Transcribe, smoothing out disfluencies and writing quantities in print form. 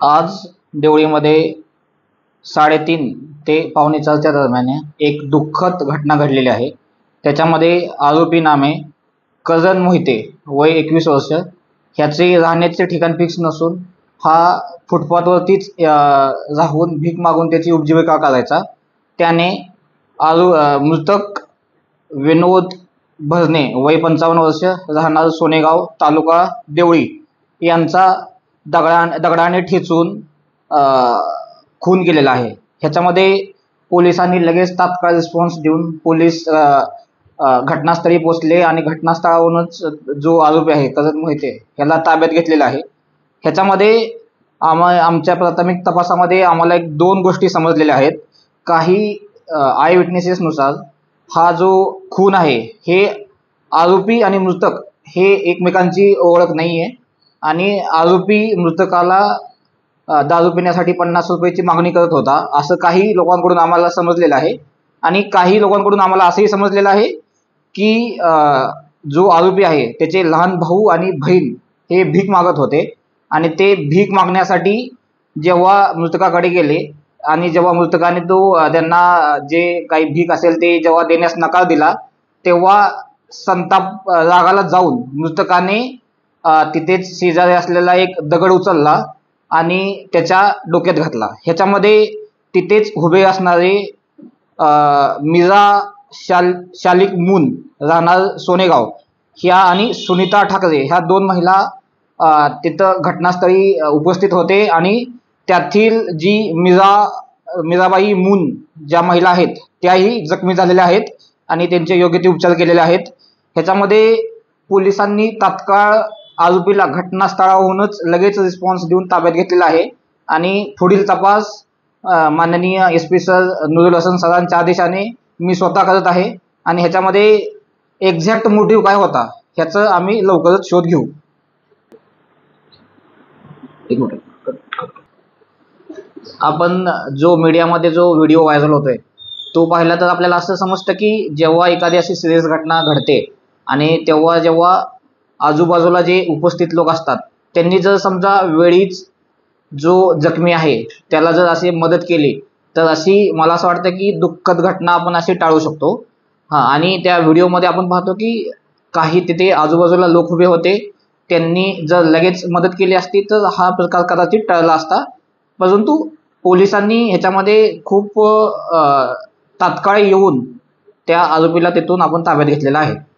आज देवळीमध्ये 3:30 ते पावणे 4च्या दरम्यान एक दुःखद घटना घडलेली आहे। त्याच्यामध्ये आरोपी नामे कजन मोहिते वय 21 वर्ष ह्याचे राहण्याचे ठिकाण फिक्स नसून हा फुटपाथवरतीच राहून भीक मागून त्याची उपजीविका करायचा। त्याने मृतक विनोद भरणे वय 55 वर्ष राहणार सोनेगाव तालुका देवळी यांचा दगडाने ठेचून खून केलेला आहे। ह्याच्यामध्ये पोलिसांनी लगेच तात्काळ रिस्पॉन्स देऊन पोलीस घटनास्थळी पोहोचले आणि घटनास्थळावरूनच जो आरोपी आहे कजन मोहिते याला ताब्यात घेतलेला आहे। ह्याच्यामध्ये आमच्या प्राथमिक तपासामध्ये आम्हाला दोन गोष्टी समजलेल्या आहेत। काही आय विटनेसेसनुसार हा जो खून आहे हे आरोपी आणि मृतक हे एकमेकांची ओळख नाही आहे आणि आरोपी मृतकाला दारू पिण्यासाठी 50 रुपयाची मागणी करत होता असं काही लोकांकडून आम्हाला समजलेलं आहे। आणि काही लोकांकडून आम्हाला असंही समजलेलं आहे की जो आरोपी आहे त्याचे लहान भाऊ आणि बहीण हे भीक मागत होते आणि ते भीक मागण्यासाठी जेव्हा मृतकाकडे गेले आणि जेव्हा मृतकाने त्यांना जे काही भीक असेल ते जेव्हा देण्यास नकार दिला तेव्हा संताप रागाला जाऊन मृतकाने तिथेच शेजारी असलेला एक दगड उचलला आणि त्याच्या डोक्यात घातला। ह्याच्यामध्ये तिथेच उभे असणारे मीरा शालिक मून राहणार सोनेगाव ह्या आणि सुनीता ठाकरे ह्या दोन महिला तिथं घटनास्थळी उपस्थित होते आणि त्यातील जी मीराबाई मून ज्या महिला आहेत त्याही जखमी झालेल्या आहेत आणि त्यांचे योग्य ते उपचार केलेले आहेत। ह्याच्यामध्ये पोलिसांनी तात्काळ आरोपीला घटनास्थळावरूनच लगेच रिस्पॉन्स देऊन ताब्यात घेतलेला आहे आणि पुढील तपास माननीय SP सर नुरुल हसन सरांच्या आदेशाने मी स्वतः करत आहे आणि ह्याच्यामध्ये एक्झॅक्ट मोटिव्ह काय होता ह्याचं आम्ही लवकरच शोध घेऊ। आपण जो मीडियामध्ये जो व्हिडिओ व्हायरल होतोय तो पाहिला तर आपल्याला असं समजतं की जेव्हा एखादी अशी सिरियस घटना घडते आणि जेव्हा आजूबाजूला जे उपस्थित लोक असतात त्यांनी जर समजा वेळीच जो जखमी आहे त्याला जर अशी मदत केली तर अशी मला असं वाटतं की दुःखद घटना आपण अशी टाळू शकतो। आणि त्या व्हिडिओमध्ये आपण पाहतो की काही तिथे आजूबाजूला लोक उभे होते, त्यांनी जर लगेच मदत केली असती तर हा प्रकार कदाचित टळला असता, परंतु पोलिसांनी ह्याच्यामध्ये खूप तात्काळ येऊन त्या आरोपीला तिथून आपण ताब्यात घेतलेला आहे।